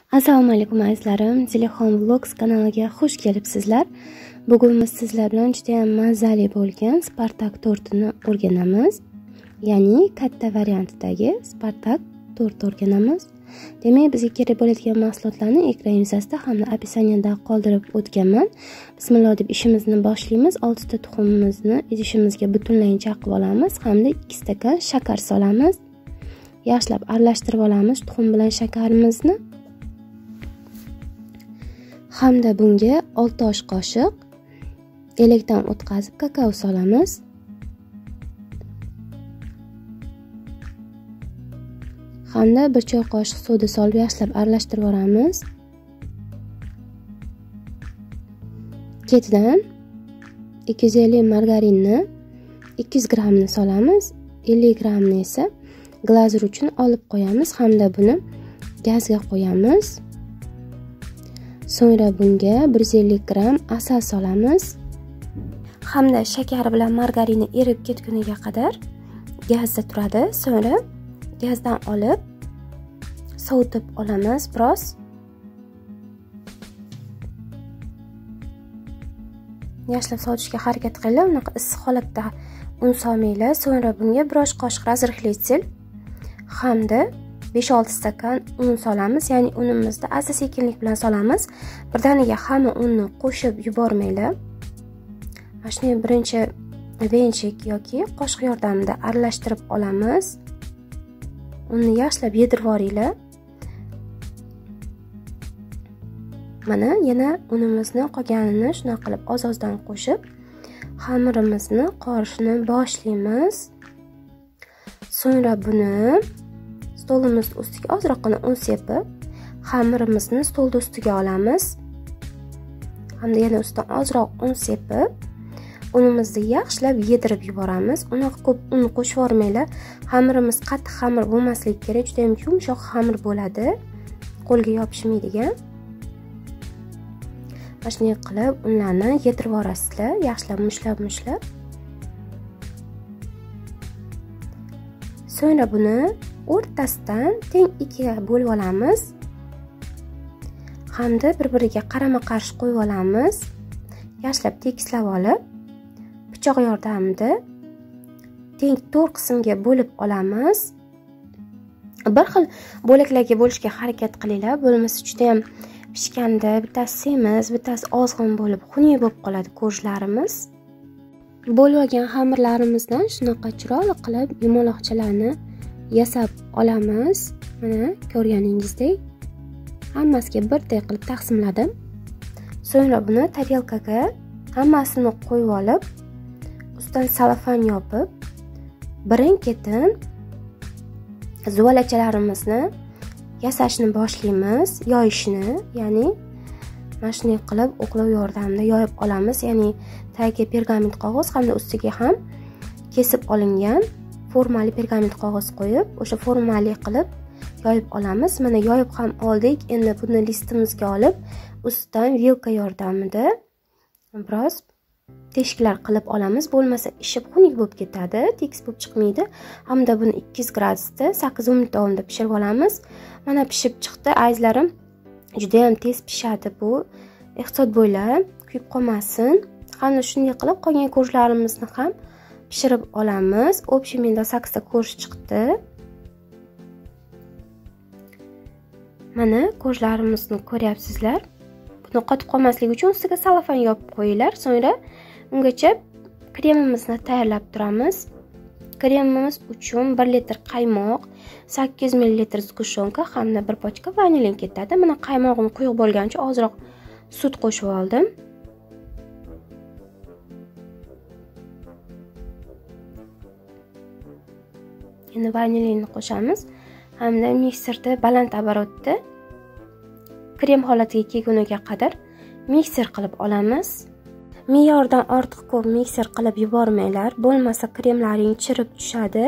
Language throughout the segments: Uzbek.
Assalomu alaykum azizlarim, Zelixon Vlogs kanaliga xush kelibsizlar. Bugun biz sizlar bilan juda ham mazali bo'lgan Spartak tortini o'rganamiz. Ya'ni katta variantidagi Spartak tort o'rganamiz. Demak, bizga kerak bo'ladigan mahsulotlarni ekran yuzasida hamda opisaniyada qoldirib o'tganman. Bismillah deb ishimizni boshlaymiz. 6 ta tuxumimizni idishimizga butunlay chaqib olamiz hamda 2 stakan shakar solamiz. Yaxshilab aralashtirib olamiz tuxum bilan shakarimizni. Hamda bunga 6 osh qoshiq elakdan o'tkazib kakao solamiz. Hamda 1 choy qoshiq soda solib yaxshilab aralashtirib olamiz. Ketidan 250 margarinni 200 gramni solamiz. 50 gramni esa glazur uchun olib qo'yamiz hamda buni gazga qo'yamiz. So'ngra bunga 150 gram asal solamiz. Hamda shakar bilan margarinni erib ketguniga qadar gazda turadi. So'ngra gazdan olib sovutib olamiz biroz. Yaxshilab sovutishga harakat qilinglar, unaqa issiq holatda un solmanglar. So'ngra bunga 1 osh qoshiq razrixlitsil hamda 5-6 stakan un solamiz. Ya'ni unimizni asta-sekinlik bilan solamiz. Birdaniga hamma unni qo'shib yubormanglar. Mana shuni birinchi venchik yoki qoshiq yordamida aralashtirib olamiz. Unni yaxshilab yedirib olinglar. Mana yana unimizni qolganini shuna qilib oz-ozdan qo'shib xamirimizni qorishni boshlaymiz. So'ngra buni stolimiz ustiga ozroqgina un sepib, xamirimizni stolda ustiga olamiz. Hamda yana ustidan ozroq un sepib, unimizni yaxshilab yedirib yuboramiz. Unaqa ko'p un qo'shib yormanglar. Xamirimiz qattiq xamir bo'lmasligi kerak, juda ham yumshoq xamir bo'ladi. Qo'lga yopishmaydigan. Mana shunday qilib unlarni yedirib yorasizlar, yaxshilab mushlab. So'ngra buni o'rtasidan teng ikkiga bo'lib olamiz. Hamda bir-biriga qarama-qarshi qo'yib olamiz. Yaxshilab tekislab olib, pichoq yordamida teng 4 qismga bo'lib olamiz. Bir xil bo'laklarga bo'lishga harakat qilinglar, bo'lmasa juda ham pishganda bittasi semiz, bittasi ozg'in bo'lib, xunuk bo'lib qoladi ko'rishlarimiz. Bo'lib olgan xamirlarimizdan shunaqa chiroyli qilib yumaloqchalarni yasab olamiz. Mana ko'rganingizdek hammasiga birdek qilib taqsimladim. So'ngra buni tarelkaga hammasini qo'yib olib, ustidan salafan yopib, birin-ketin zuvalakchalarimizni yasashni boshlaymiz, yoyishni, ya'ni mana shunday qilib o'qlov yordamida yoyib olamiz. Ya'ni tagiga pergament qog'oz hamda ustiga ham kesib olingan formali pergament qog'oz qo'yib, o'sha formali qilib yoyib olamiz. Mana yoyib ham oldik. Endi buni listimizga olib, ustidan vilka yordamida biroz teshiklar qilib olamiz. Bo'lmasa ishib xunuk bo'lib ketadi, tekis bo'lib chiqmaydi. Hamda buni 200 gradusda 8-10 minut davomida pishirib olamiz. Mana pishib chiqdi, azizlarim. Juda ham tez pishadi bu. Ehtiyot bo'lar, kuyib qolmasin. Hamda shunday qilib qolgan ko'rishlarimizni ham pishirib olamiz. Общий menda 8 ta ko'rish chiqdi. Mana ko'rishlarimizni ko'ryapsizlar. Buni qotib qolmasligi uchun ustiga salafan yopib qo'yinglar. So'ngra ungacha kremimizni tayyorlab turamiz. Kremimiz uchun 1 litr qaymoq, 800 ml zgushonka hamda 1 pochka vanilin ketadi. Mana qaymog'im quyuq bo'lgancha ozroq sut qo'shib oldim. Endi vanilinni qo'shamiz hamda mikserda baland оборотda krem holatiga kelguniga qadar mikser qilib olamiz. Me'yordan ortiq ko'p mikser qilib yubormanglar, bo'lmasa kremlaring chirib tushadi.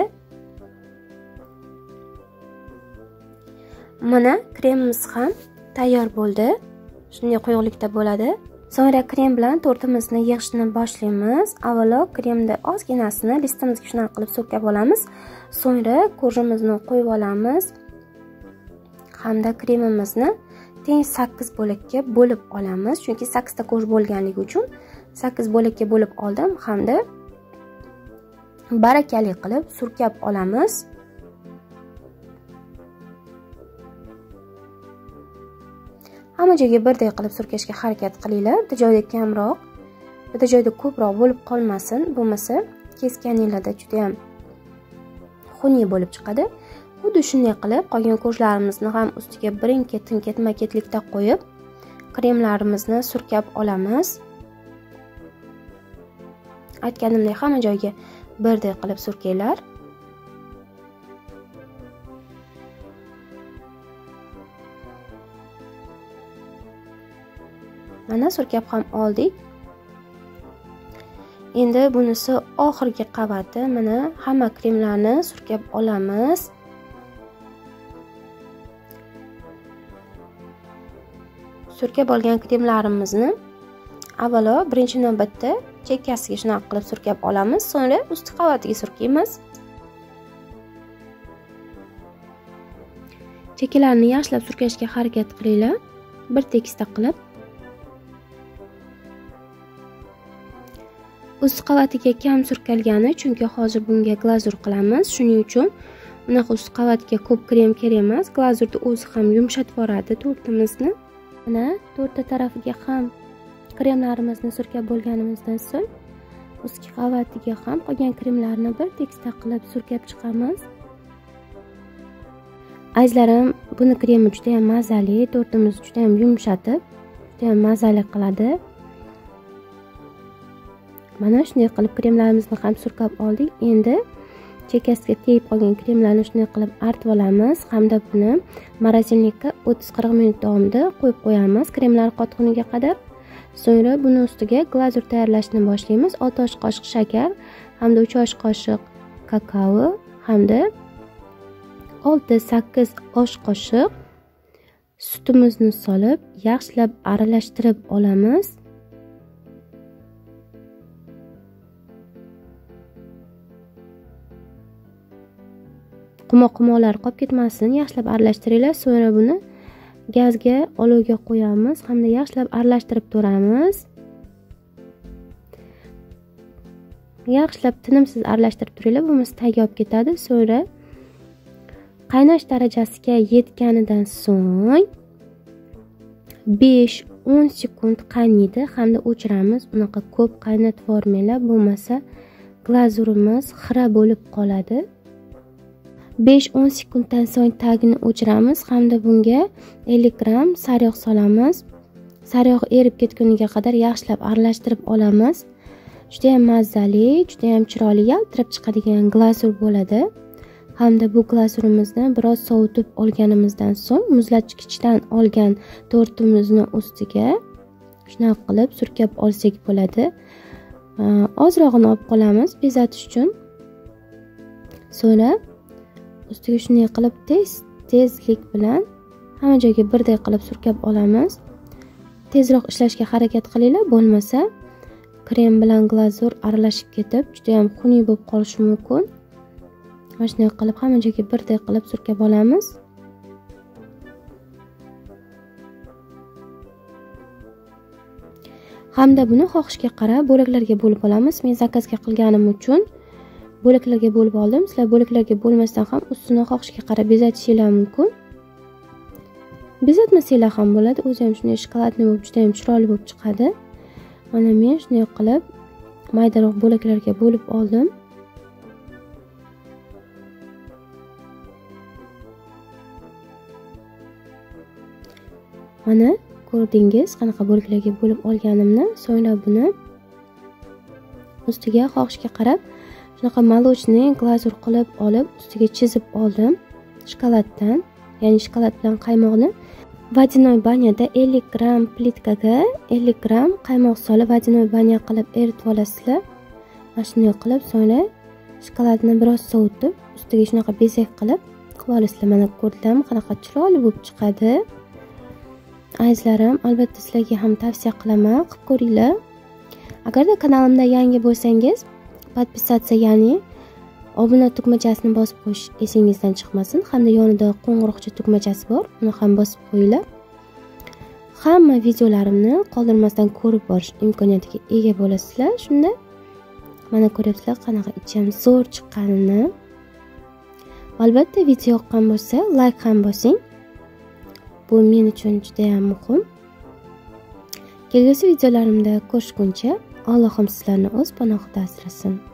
Mana kremimiz ham tayyor bo'ldi. Shunday quyuqlikda bo'ladi. So'ngra krem bilan tortimizni yig'ishni boshlaymiz. Avvalo kremni ozginasini listimizga shunaqa qilib so'kab olamiz. So'ngra ko'rimizni qo'yib olamiz. Hamda kremimizni teng 8 bo'lakka bo'lib olamiz, chunki 8 ta ko'sh bo'lganligi uchun 8 bo'lakka bo'lib oldim hamda barakali qilib surkab olamiz. Hamma joyga birdek qilib surkashga harakat qilinglar. Bitta joyda kamroq, bitta joyda ko'proq bo'lib qolmasin, bo'lmasa kesganinglarda juda ham xunuk bo'lib chiqadi. Xuddi shunday qilib qolgan ko'shlarimizni ham ustiga birin-ketin ketma-ketlikda qo'yib, kremlarimizni surkab olamiz. Aytganimdek, hamma joyga birdek qilib surkanglar. Mana surkab ham oldik. Endi bunisi oxirgi qavati. Mana hamma kremlarni surkab olamiz. Surkab olgan kremlarimizni avvalo birinchi navbatda chekkasiga shunaqa qilib surkab olamiz, so'ngra usti qavatiga surkaymiz. Chekkalarni yaxshilab surkashga harakat qilinglar, bir tekisda qilib. Ust qavatiga kam surkalgani, chunki hozir bunga glazur qilamiz. Shuning uchun unaqa ust qavatiga ko'p krem kerak emas. Glazurni o'zi ham yumshatib yuboradi tortimizni. Mana to'rtta tarafiga ham kremlarimizni surkab bo'lganimizdan so'ng ustki qavatiga ham qolgan kremlarni bir tekisda qilib surkab chiqamiz. Azizlarim, buni kremi juda ham mazali, tortimizni juda ham yumshatib, juda ham mazali qiladi. Mana shunday qilib kremlarimizni ham surkab oldik. Endi chekkasiga tegib qolgan kremlarni shunday qilib artib olamiz hamda buni morozinlikka 30-40 minut davomida qo'yib qo'yamiz kremlar qotquniga qadar. So'ngra buni ustiga glazur tayyorlashni boshlaymiz. 6 osh qoshiq shakar hamda 3 osh qoshiq kakao hamda 6-8 osh qoshiq sutimizni solib yaxshilab aralashtirib olamiz. Qumoq-qumoqlar qolib ketmasin, yaxshilab aralashtiringlar. So'ngra buni gazga, olovga qo'yamiz hamda yaxshilab aralashtirib turamiz. Yaxshilab tinimsiz aralashtirib turinglar, bo'lmasa tagiga olib ketadi. So'ngra qaynash darajasiga yetganidan so'ng 5-10 sekund qaynaydi hamda o'chiramiz. Unaqa ko'p qaynatib yubormanglar, bo'lmasa glazurimiz xira bo'lib qoladi. 5-10 sekunddan so'ng tagini o'chiramiz hamda bunga 50 gram sariyog' solamiz. Sariyog' erib ketguniga qadar yaxshilab aralashtirib olamiz. Juda ham mazali, juda ham chiroyli yaltirab chiqadigan glazur bo'ladi. Hamda bu glazurimizni biroz sovutib olganimizdan so'ng muzlatgichdan olgan tortimizni ustiga shunaqa qilib surkab olsak bo'ladi. Ozrog'ini olib qolamiz bezatish uchun. So'ngra ustiga shunday qilib tezlik bilan hamma joyga birdek qilib surkab olamiz. Tezroq ishlashga harakat qilinglar, bo'lmasa krem bilan glazur aralashib ketib, juda ham xunuk bo'lib qolishi mumkin. Mana shunday qilib hamma joyga birdek qilib surkab olamiz. Hamda buni xohishga qarab bo'laklarga bo'lib olamiz. Men zakazga qilganim uchun bo'laklarga bo'lib oldim. Sizlar bo'laklarga bo'lmasdan ham ustini xohishga qarab bezatishingiz mumkin. Bezatmasanglar ham bo'ladi. O'zi ham shunday shokoladli bo'lib, juda ham chiroyli bo'lib chiqadi. Mana men shunday qilib maydaroq bo'laklarga bo'lib oldim. Mana ko'rdingiz qanaqa bo'laklarga bo'lib olganimni. So'ngra buni ustiga xohishga qarab shunaqa molochniy glazur qilib olib ustiga chizib oldim shokoladdan, ya'ni shokolad bilan qaymoqni водяной banyada 50 gram plitkaga 50 gram qaymoq solib водяной banya qilib eritib olasizlar. Mana shunday qilib so'ngra shokoladni biroz sovutib ustiga shunaqa bezak qilib olasizlar. Mana ko'rdinglarmi qanaqa chiroyli bo'lib chiqadi. Azizlarim, albatta sizlarga ham tavsiya qilaman, qilib ko'ringlar. Agarda kanalimda yangi bo'lsangiz, podpisatsiya, ya'ni obuna tugmachasini bosib qo'yish esingizdan chiqmasin, hamda yonida qo'ng'iroqcha tugmachasi bor, uni ham bosib qo'yinglar. hamma videolarimni qoldirmasdan ko'rib borish imkoniyatiga ega bo'lasizlar. Shunda mana ko'ryapsizlar qanaqa ichim zo'r chiqqanini. Albatta video yoqqan bo'lsa, like ham bosing. Bu men uchun juda ham muhim. Kelgusi videolarimda ko'rishguncha Allohim sizlarni o'z panohida asrasin.